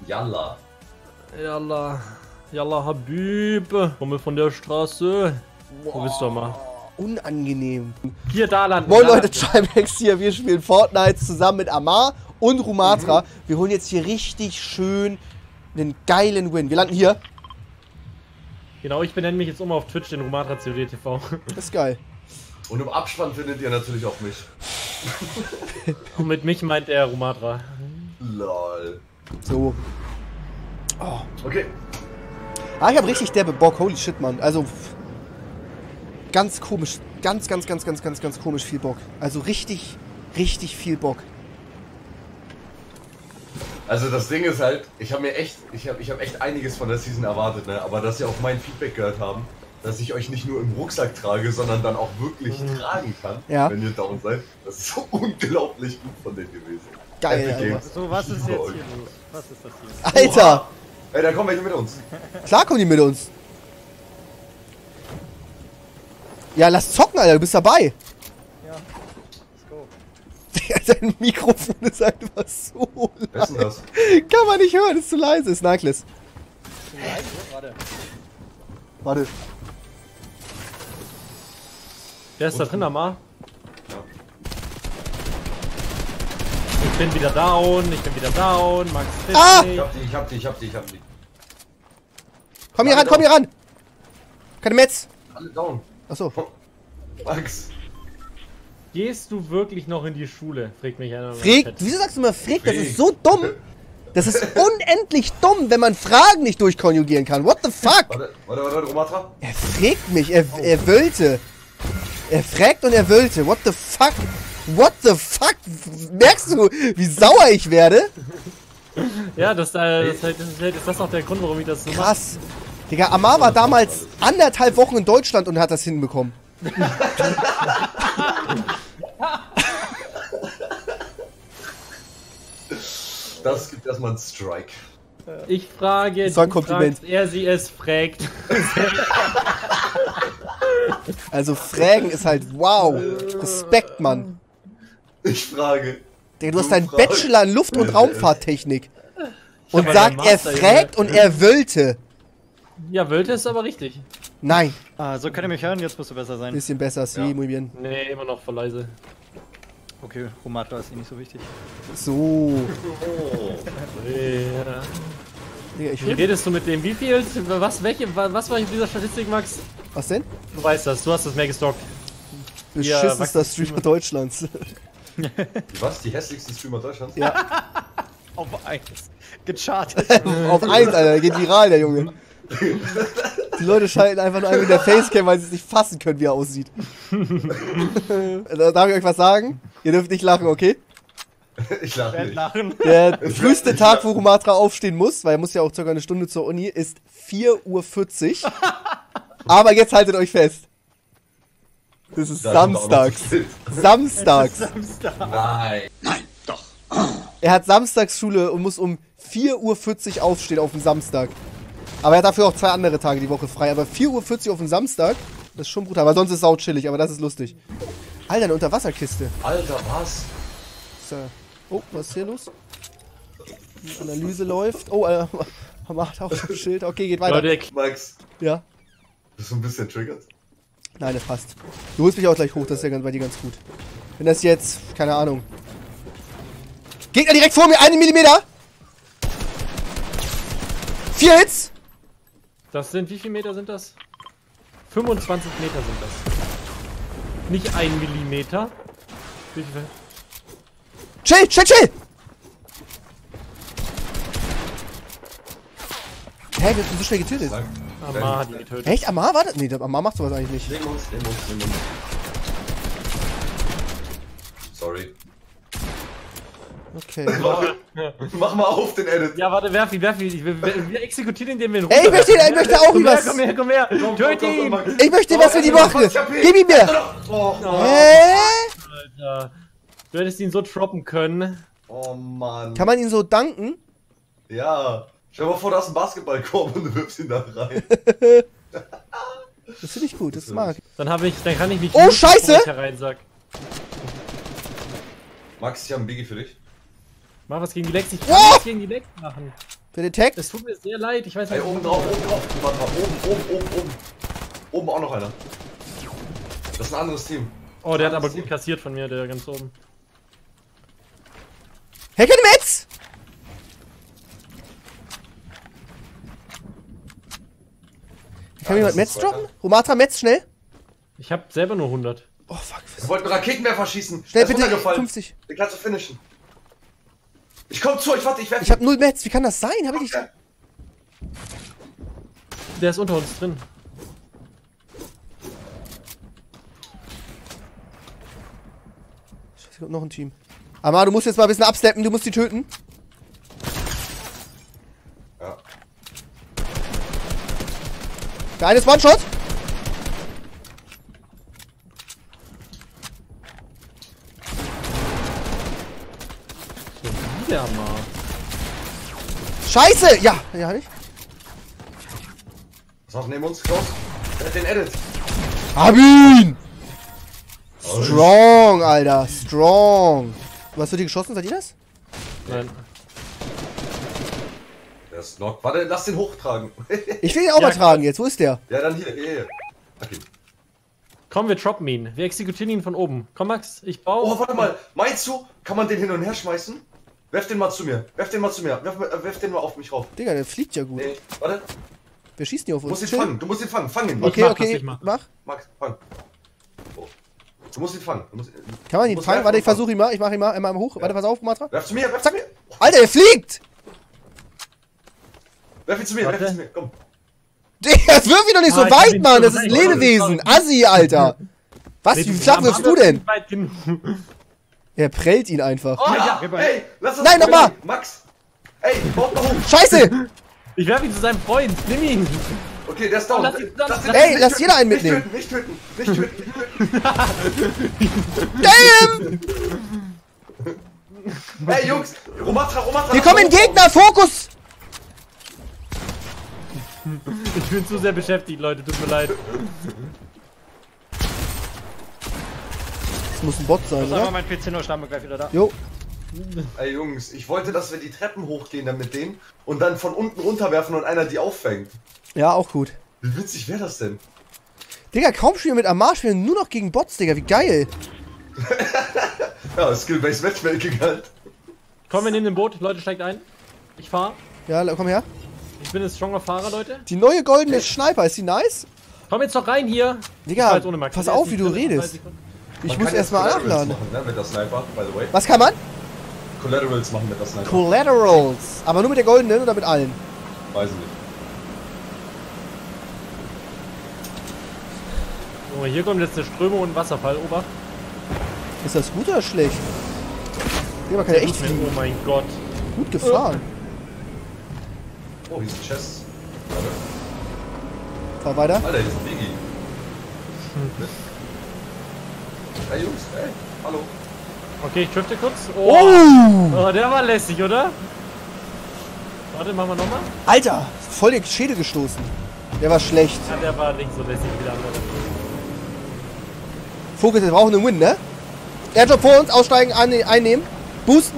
Yalla. Yalla. Yalla Habib. Komm von der Straße. Wo bist du mal? Unangenehm. Hier, da landen. Moin Leute, Trimax hier. Wir spielen Fortnite zusammen mit Amar und Rumatra. Wir holen jetzt hier richtig schön einen geilen Win. Wir landen hier. Genau, ich benenne mich jetzt auf Twitch den Rumatra COD TV. Das ist geil. Und im Abspann findet ihr natürlich auch mich. Und mit mich meint er Rumatra. Lol. So. Oh. Okay. Ah, ich hab richtig derbe Bock. Holy shit, Mann. Also, ganz komisch. Ganz komisch viel Bock. Also richtig viel Bock. Also das Ding ist halt, ich habe echt einiges von der Season erwartet, ne? Aber dass ihr auch mein Feedback gehört haben, dass ich euch nicht nur im Rucksack trage, sondern dann auch wirklich tragen kann, Ja. wenn ihr down seid. Das ist so unglaublich gut von denen gewesen. Geil, Epic Alter. Games. So, was ist jetzt hier Super. los? Was ist das hier? Alter! Oha. Ey, da kommen welche mit uns. Klar kommen die mit uns. Ja, lass zocken, Alter. Du bist dabei. Ja, let's go. Dein Mikrofon ist einfach so Wer ist denn leise. das? Kann man nicht hören, ist zu leise. Ist Naklis. Warte. Warte. Wer ist da drin, Amar? Ja. Ich bin wieder down, Max trifft Ah! mich. Ich hab die. Komm hier ran, komm hier ran. Keine Metz. Alle down. Achso. Max. Gehst du wirklich noch in die Schule? Fragt mich einer. im Frick, Chat. wieso sagst du immer Frick? Das Frick. ist so dumm. Das ist unendlich dumm, wenn man Fragen nicht durchkonjugieren kann. What the fuck? Warte, Romatra. Er fragt mich, er wölte. Er fragt und er wölte. What the fuck? What the fuck? Merkst du, wie sauer ich werde? Ja, ist das auch der Grund, warum ich das so mache. Krass. Digga, Amar war damals 1,5 Wochen in Deutschland und hat das hinbekommen. Das gibt erstmal einen Strike. Ich frage, Das war ein du Kompliment. fragst, er sie es fragt. Also Fragen ist halt wow. Respekt, Mann. Ich frage. Digga, du hast Du deinen fragst. Bachelor in Luft- und Raumfahrttechnik. Und aber sagt, deinen er Master, fragt und er wölte. Ja, Wölte ist aber richtig. Nein. Ah, so könnt ihr mich hören, jetzt musst du besser sein. Bisschen besser, sí, Ja. muy bien. Nee, immer noch voll leise. Okay, Romatra ist eh nicht so wichtig. So. Ja. Digga, ich Wie redest du mit dem? Wie viel? Was war in dieser Statistik, Max? Was denn? Du weißt das, du hast das mehr gestalkt. Beschissenster Max- Streamer Deutschlands. Was? Die hässlichsten Streamer Deutschlands? Ja. Auf 1. Gechartet. Auf 1, Alter, der geht viral, der Junge. Die Leute schalten einfach nur ein mit der Facecam, weil sie es nicht fassen können, wie er aussieht. Darf ich euch was sagen? Ihr dürft nicht lachen, okay? Ich lache Werd nicht. lachen. Der früheste Tag, wo Rumatra aufstehen muss, weil er muss ja auch circa eine Stunde zur Uni, ist 4:40 Uhr. Aber jetzt haltet euch fest. Das ist Da sind wir auch noch samstags. zu spät. Samstags. Samstag. Nein. Er hat Samstagsschule und muss um 4:40 Uhr aufstehen auf dem Samstag. Aber er hat dafür auch 2 andere Tage die Woche frei. Aber 4:40 Uhr auf dem Samstag, das ist schon brutal. Aber sonst ist es sau chillig, aber das ist lustig. Alter, eine Unterwasserkiste. Alter, was? So. Oh, was ist hier los? Die Analyse läuft. Oh, macht auch schon ein Schild. Okay, geht weiter. Leute, Max, Ja. bist du ein bisschen triggert? Nein, das passt. Du holst mich auch gleich hoch, das ist ja bei dir ganz gut. Wenn das jetzt, keine Ahnung. Gegner direkt vor mir, 1 Millimeter. 4 Hits. das sind, wie viele Meter sind das? 25 Meter sind das. Nicht 1 Millimeter. Wie viel? Chill, chill, chill. Hä, wir sind so schnell getötet. Sag. Amar hat ihn getötet. Echt? Amar war das? Nee, Amar macht sowas eigentlich nicht. Nehmen uns. Sorry. Okay. Mach mal auf den Edit. Ja, warte, werf ihn. Wir exekutieren ihn, den wir in Ey, ich möchte auch Komm her, was. komm her. Töte ihn. Max. Ich möchte was mit ihm machen. Gib ihn mir. Oh, Hä? Alter. Du hättest ihn so droppen können. oh Mann. Kann man ihn so danken? Ja. Stell dir mal vor, da ist ein Basketballkorb und du wirfst ihn da rein. Das finde ich gut, das mag ich. Dann kann ich mich Oh, muten, Scheiße! bevor ich hereinsag. Max, ich habe ein Biggie für dich. Mach was gegen die Lex. Ich kann Oh! nichts gegen die Lex machen. Für den Tag. Es tut mir sehr leid, ich weiß Ey, nicht. oben drauf. Warte mal, oben. Oben auch noch einer. Das ist ein anderes Team. Oh, der hat aber gut kassiert von mir, der ganz oben. Hey, keine Metz! Kann mir jemand Metz droppen? Romatra, Metz, schnell! Ich hab selber nur 100. Oh, fuck. Ich wollte einen Raketenwerfer schießen. Schnell, Der ist bitte, runtergefallen. 50. Den kannst du finishen. Ich komm zu euch, warte, ich werfe. Ich hab 0 Metz, wie kann das sein? Hab ich nicht... Der ist unter uns drin. Scheiße, kommt noch ein Team. Amar, du musst jetzt mal ein bisschen absteppen, du musst die töten. Ja. Der eine ist One-Shot. So wieder mal. Scheiße! Ja, ja, nicht. Was noch neben uns, Klaus? Der hat den Edit. Hab ihn! Strong, Alter, strong. Was wird hier geschossen? Seid ihr das? Nein. Der ist knock. Warte, lass den hochtragen. Ich will ihn auch Ja, mal tragen jetzt. Wo ist der? Ja, dann hier. Okay. Komm, wir droppen ihn. Wir exekutieren ihn von oben. Komm, Max, ich baue. Oh, warte mal. Meinst du, kann man den hin und her schmeißen? Werf den mal zu mir. Werf den mal auf mich rauf. Digga, der fliegt ja gut. Nee, warte. Wir schießen hier auf Du uns. musst ihn fangen. Du musst ihn fangen. Fang ihn. Okay, mach okay, das, ich mach. Max, fang. Oh. Du musst ihn fangen. Kann man ihn musst fangen? werfen Warte, und ich versuche ihn mal. Ich mach ihn mal einmal hoch. Ja. Warte, pass auf, Matra. Werf zu mir, Zack. Alter, der fliegt! Werf ihn zu mir, Warte. komm. Digga, wirf ihn doch nicht so Ah, ich hab weit, ihn Mann. so Das ist ein weit. Lebewesen. Assi, Alter. Was, wie flach wirfst du denn? Weit genug. Er prellt ihn einfach. Oh, Ja, ey, lass uns Nein, nochmal. Max. Ey, baut mal hoch. Scheiße! Ich werfe ihn zu seinem Freund. Nimm ihn. Okay, der ist down. Lass ihn- lass- Ey, nicht lass töten, jeder einen nicht mitnehmen. töten, nicht töten. Damn! Ey, Jungs, Romatra. Hier kommen Gegner, Fokus! Ich bin zu sehr beschäftigt, Leute. Tut mir leid. Das muss ein Bot sein, Ist einfach oder? mein PC nur Stamm gleich wieder da. Jo. Ey, Jungs, ich wollte, dass wir die Treppen hochgehen dann mit denen und dann von unten runterwerfen und einer die auffängt. Ja, auch gut. Wie witzig wäre das denn? Digga, kaum spielen wir mit Amar, spielen wir nur noch gegen Bots, Digga. Wie geil. Ja, Skill-Based Matchmaking halt. Komm, wir nehmen den Boot. Leute, steigt ein. Ich fahre. Ja, komm her. Ich bin ein stronger Fahrer, Leute. Die neue goldene Sniper, ist die nice? Komm jetzt doch rein hier. Digga, Ich fahr jetzt ohne Max. pass Der auf, ist wie nicht du drin. redest. 30 Sekunden. Ich Man muss kann jetzt erstmal Collaterals nachladen. machen, ne, mit der Sniper, by the way. Was kann man? Collaterals machen mit der Sniper. Collaterals. Aber nur mit der goldenen oder mit allen? Weiß ich nicht. Oh, hier kommt jetzt eine Strömung und ein Wasserfall. Obacht. Ist das gut oder schlecht? Digga, man kann ja echt Oh fliegen. mein Gott. Gut gefahren. Oh, hier ist ein Chest. Warte. Fahr weiter. Alter, hier ist ein Biggie. Hey Jungs, hey, hallo. Okay, ich drifte kurz. Oh! Oh, der war lässig, oder? Warte, machen wir nochmal. Alter, voll die Schädel gestoßen. Der war schlecht. Ja, der war nicht so lässig wie der andere. Fokus, wir brauchen einen Win, ne? Airdrop vor uns, aussteigen, einnehmen. Boosten.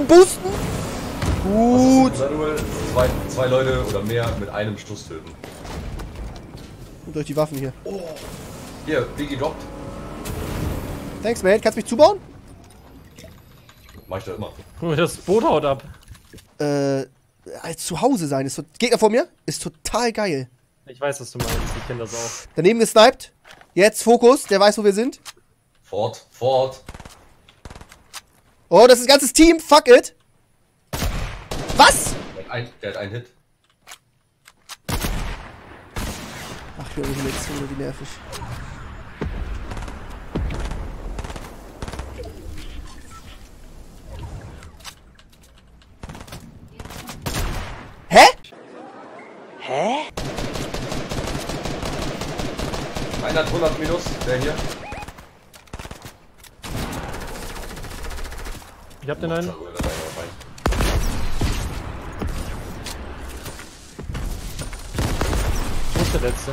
Gut. Collateral, zwei Leute oder mehr mit einem Stoß töten. Und durch die Waffen hier. Hier, Biggie droppt. Thanks, man. Kannst du mich zubauen? Mach ich das immer. Oh, das Boot haut ab. Als zu Hause sein. Ist Gegner vor mir? Ist total geil. Ich weiß, was du meinst. Ich kenne das auch. Daneben gesniped. Jetzt Fokus. Der weiß, wo wir sind. Fort. Oh, das ist ein ganzes Team. Fuck it. Was? Der hat einen Hit. Ach, Junge, wie nervig. Hä? 100 minus, der hier. Ich hab den einen. Wo ist der letzte?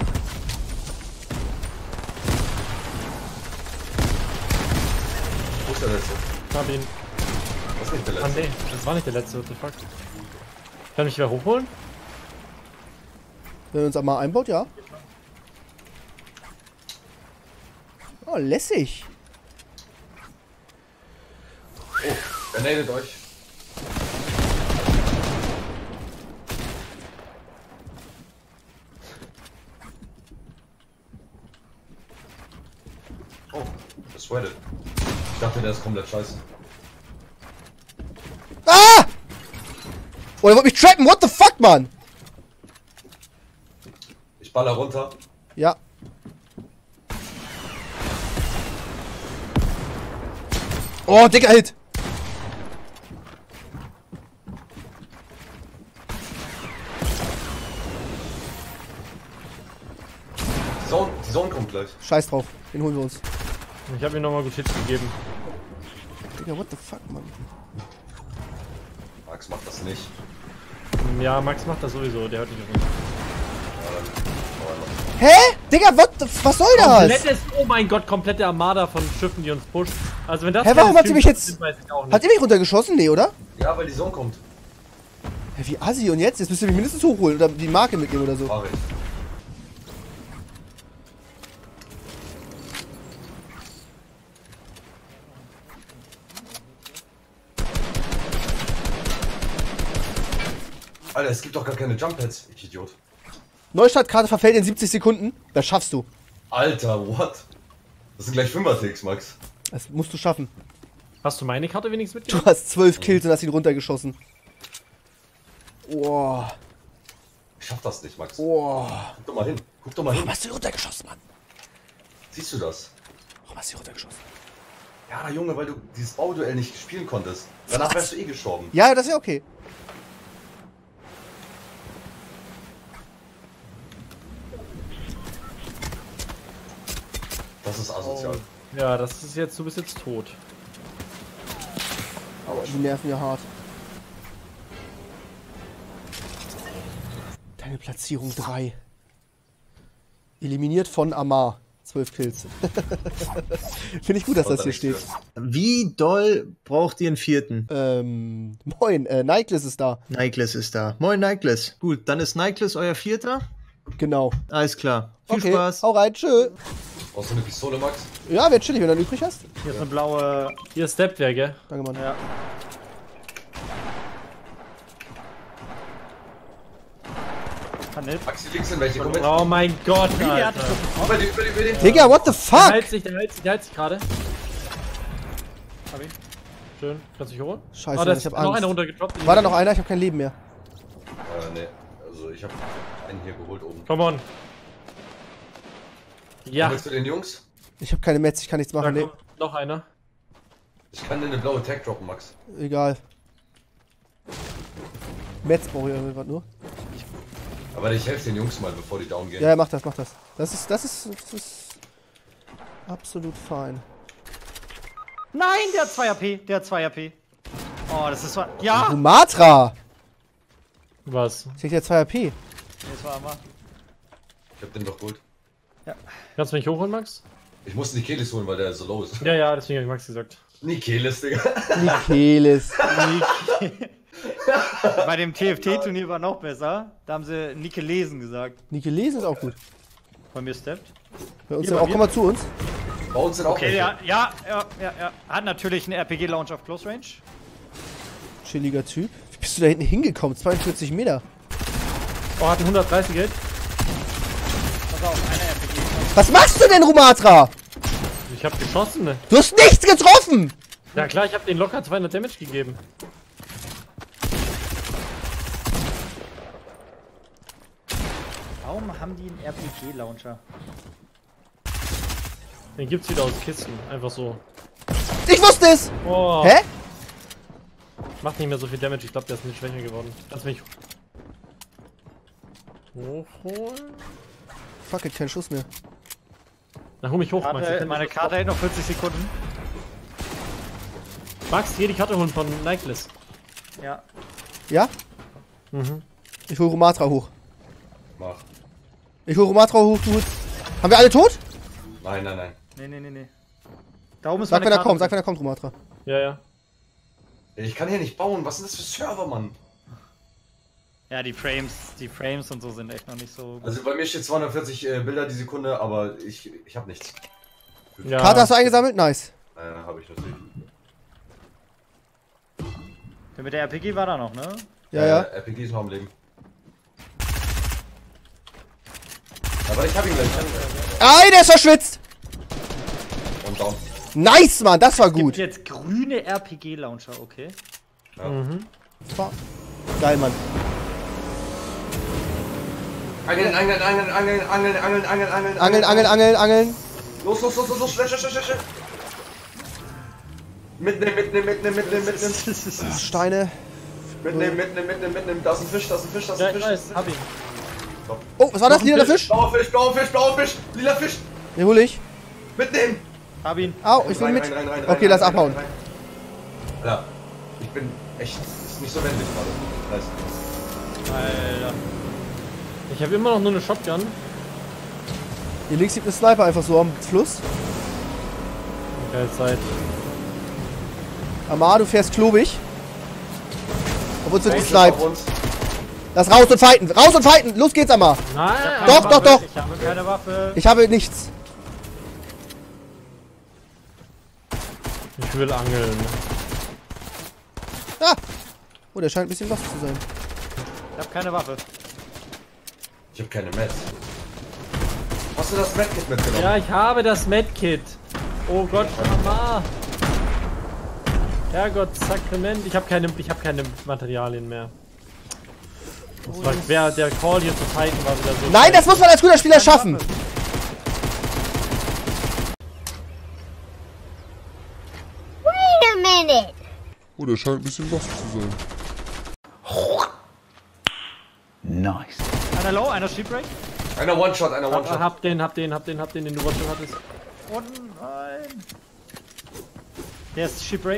Wo ist der letzte? Ich hab ihn. Das ist nicht der Ah, letzte. nee. Das war nicht der letzte. What the fuck? Kann ich wieder hochholen? Wenn er uns einmal einbaut, ja. Oh, lässig. Oh, grenadiert euch. Oh, das sweatet. Ich dachte, der ist komplett scheiße. Ah! Oh, der wollte mich trappen. What the fuck, Mann? Ich baller runter. Ja. Oh, dicker Hit. Die Zone kommt gleich. Scheiß drauf. Den holen wir uns. Ich habe ihm nochmal gut Hits gegeben. Digga, what the fuck, Mann? Max macht das nicht. Ja, Max macht das sowieso, der hört nicht auf uns. Hä? Digga, what the, was soll das? Komplettes, oh mein Gott, komplette Armada von Schiffen, die uns pusht. Also wenn das Hä, warum hat sie mich jetzt... sind, weiß ich auch nicht. Hat ihr mich runtergeschossen? Nee, oder? Ja, weil die Zone kommt. Hä, wie assi und jetzt? Jetzt müsst ihr mich mindestens hochholen oder die Marke mitnehmen oder so. Fahr ich. Alter, es gibt doch gar keine Jump Pads, ich Idiot. Neustartkarte verfällt in 70 Sekunden. Das schaffst du. Alter, what? Das sind gleich 5er-Ticks, Max. Das musst du schaffen. Hast du meine Karte wenigstens Du mitgenommen? hast 12 Kills und hast ihn runtergeschossen. Boah. Ich schaff das nicht, Max. Boah. Guck doch mal hin. Guck doch mal hin. Warum hast du ihn runtergeschossen, Mann? Siehst du das? Warum hast du ihn runtergeschossen? Ja, Junge, weil du dieses Bauduell nicht spielen konntest. Danach wärst du eh gestorben. Ja, das ist ja okay. Das ist asozial. Ja, das ist jetzt, du bist jetzt tot. Aber die nerven ja hart. Deine Platzierung 3. Eliminiert von Amar. 12 Kills. Finde ich gut, dass das hier steht. Wie doll braucht ihr einen vierten? Moin, Nikeless ist da. Nikeless ist da. Moin, Nikeless. Gut, dann ist Nikeless euer vierter. Genau. Alles klar. Viel Okay, Spaß. hau rein, tschö. Brauchst du eine Pistole, Max? Ja, wäre chillig, wenn du einen übrig hast. Hier ist eine blaue. Hier steppt wer, gell? Danke, Mann. Ja. Kann nicht. Max, die links sind welche? Komm mit. Oh mein Gott, Alter. Über den. Digga, what the Der fuck? heilt sich gerade. Hab ich. Schön. Kannst du dich holen? Scheiße, Oh, da ich ist hab noch einer Angst. runtergedroppt. War da noch einer? Ich hab kein Leben mehr. Nee. Also, ich hab einen hier geholt oben. Come on. Ja. Willst du den Jungs? Ich hab keine Metz, ich kann nichts Da machen. Nee, kommt noch einer. Ich kann dir eine blaue Tag droppen, Max. egal. Metz brauche ich irgendwas nur. Aber ich helfe den Jungs mal, bevor die down gehen. Ja, mach das, mach das. Das ist absolut fein. Nein, der hat 2 AP. Der hat 2 AP. Oh, das ist so. Ja! Sumatra! Was? Ich krieg ja 2 AP. Nee, das war aber. Ich hab den doch geholt. Kannst du mich hochholen, Max? Ich muss Nikelis holen, weil der so low ist. Ja, ja, deswegen habe ich Max gesagt. Nikelis, Digga. Michelis. Bei dem TFT-Turnier war noch besser. Da haben sie Nikelesen gesagt. Nikelesen ist auch gut. Bei mir steppt. Bei uns Hier auch, bei mir. komm mal zu uns. Bei uns sind auch Okay, welche. ja. Hat natürlich einen RPG-Launch auf Close Range. Chilliger Typ. Wie bist du da hinten hingekommen? 42 Meter. Oh, hat ein 130 Geld. Pass auf, einer RPG. Was machst du denn, Rumatra? Ich hab geschossen, ne? Du hast nichts getroffen! Ja klar, ich hab den locker 200 Damage gegeben. Warum haben die einen RPG-Launcher? Den gibt's wieder aus Kisten. Einfach so. Ich wusste es! Oh. Hä? Macht nicht mehr so viel Damage. Ich glaube, der ist nicht schwächer geworden. Kannst du mich hochholen? Fuck it, kein Schuss mehr. Na, hol mich hoch, Max. Ich kann Meine nicht- Karte hält noch 40 Sekunden. Max, hier die Karte holen von Nikeless. Ja. Ja? Mhm. Ich hol Rumatra hoch. Mach. Ich hol Rumatra hoch, du holst... Haben wir alle tot? Nein, nein, nein. Nee. Da oben ist Sag, meine wenn er Karte. kommt, sag, wenn er kommt, Rumatra. Ja, ja. Ich kann hier nicht bauen. Was ist das für Server, Mann? Ja, die Frames und so sind echt noch nicht so gut. Also bei mir steht 240 Bilder die Sekunde, aber ich habe nichts. Ja. Karte hast du eingesammelt? Nice. Habe ich natürlich. Der mit der RPG war da noch, ne? Ja. RPG ist noch am Leben. Aber ich hab ihn gleich. Ei, der ist verschwitzt! Und down. Nice, Mann, das war Gibt gut. jetzt grüne RPG-Launcher, okay. Ja. Geil, Mann. Angeln. Los, schnell. Mitnehmen. Steine. Mitnehmen. Da ist ein Fisch. Ja, ich weiß, hab ihn. Oh, was war das? Lila Fisch? Blauer Fisch, lila Fisch. Den hol ich. Mitnehmen. Hab ihn. Au, ich will mit. Rein, Okay, lass abhauen. Ja, ich bin echt, ist nicht so wendig gerade. Nice. Alter. Ich habe immer noch nur eine Shotgun. Hier links liegt ein Sniper einfach so am Fluss. Geile Zeit. Amar, du fährst klobig. Auf uns wird Auf gesniped. uns. Lass raus und fighten. Los geht's, Amar. Nein! Doch. Ich habe keine Waffe. Ich habe nichts. Ich will angeln. Ah. Oh, der scheint ein bisschen was zu sein. Ich habe keine Waffe. Ich habe keine Mets. Hast du das Medkit mitgenommen? Ja, ich habe das Medkit. Oh Gott, Mama. Herrgott, Sakrament. Ich habe keine Materialien mehr. Das war schwer. Der Call hier zu fighten war wieder so. Nein, das muss man als guter Spieler schaffen. Wait a minute. Oh, der scheint ein bisschen was zu sein. Einer low, einer Sheepbreak. Einer One-Shot. Hab den du schon hattest. Oh nein. Der ist Sheepbreak.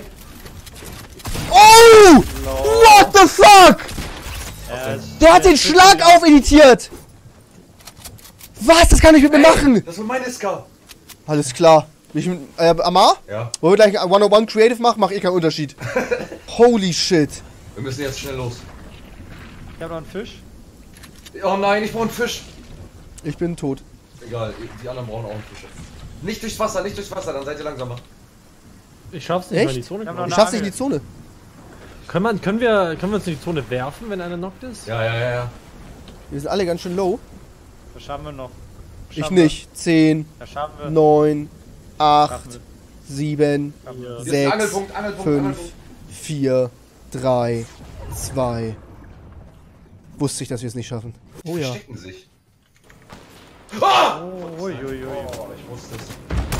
Oh! What the fuck? Der hat den Schlag aufeditiert. Was? Das kann ich mit mir machen. Das war meine Ska. Alles klar. Amar? Ja. Wollen wir gleich ein 101 Creative machen? Macht eh keinen Unterschied. Holy shit. Wir müssen jetzt schnell los. Ich habe noch einen Fisch. Oh nein, ich brauche einen Fisch. Ich bin tot. Egal, die anderen brauchen auch einen Fisch. Nicht durchs Wasser, dann seid ihr langsamer. Ich schaff's nicht Echt? mal in die Zone. Ich hab glaub noch Ich schaff's nicht in die Zone. Können wir uns in die Zone werfen, wenn einer knockt ist? Ja. Wir sind alle ganz schön low. Das schaffen wir noch. Ich nicht. 10, Das schaffen wir. 9, 8, Schaffen wir. 7, Ja. Hier ist 6, Angelpunkt. 5, 4, 3, 2. Wusste ich, dass wir es nicht schaffen. Oh ja. Verstecken sich. Ah! Uiuiui. Oh, ich wusste es.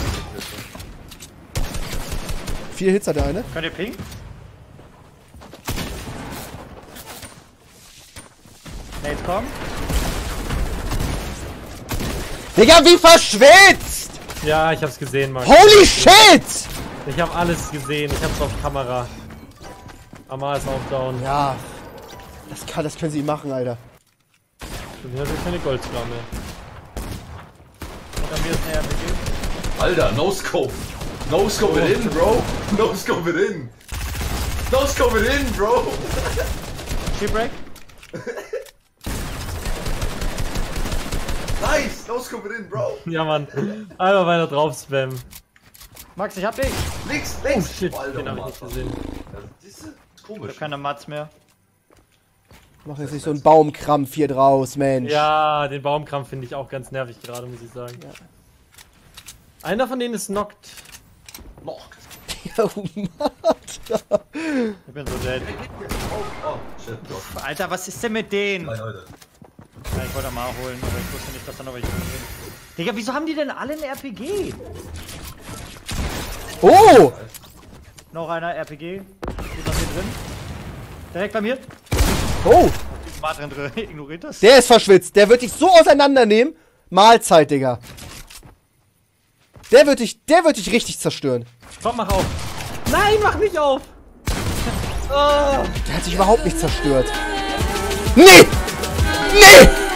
4 Hits hat der eine. Könnt ihr ping? Nate, komm. Digga, wie verschwitzt! Ja, ich hab's gesehen, Max. Holy shit! Ich hab alles gesehen. Ich hab's auf Kamera. Amar ist auch down. Ja. Das können sie machen, Alter. Ich habe keine Goldflamme. Unter mir ist eine RPG. Alter, no scope. No scope it in, bro. No scope it in. No scope it in, bro. Sheepbreak. Nice. No scope it in, bro. Ja, Mann. Einfach weiter drauf spammen. Max, ich hab dich. Links. Oh shit, Alter, den hab ich nicht gesehen. Das ist Ich komisch. hab keine Mats mehr. Mach jetzt nicht so einen Baumkrampf hier draus, Mensch. Ja, den Baumkrampf finde ich auch ganz nervig gerade, muss ich sagen. Ja. Einer von denen ist knocked. Noch. Oh, Mann. Ich bin so dead. Oh, shit, bro. Alter, was ist denn mit denen? Nein, Leute. Ja, ich wollte mal holen, aber ich wusste nicht, dass da noch welche drin sind. Digga, wieso haben die denn alle ein RPG? Oh! Noch einer RPG. Steht noch hier drin. Direkt bei mir. Oh! War drin. Ignoriert das. Der ist verschwitzt. Der wird dich so auseinandernehmen. Mahlzeit, Digga. Der wird dich richtig zerstören. Komm, mach auf. Nein, mach nicht auf! Der hat sich überhaupt nicht zerstört. Nee! Nee!